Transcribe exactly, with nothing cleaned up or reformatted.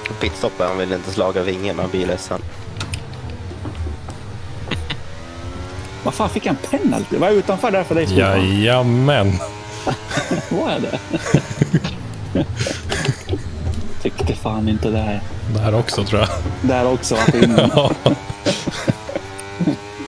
på pitstoppet. Han vill inte slaga vingen, han blir ledsen. Vad fan, fick han penalty? Var jag utanför där för dig? Jajamän. Vad är det? Tyckte fan inte det här. Där också tror jag. Där också. Att in... Ja.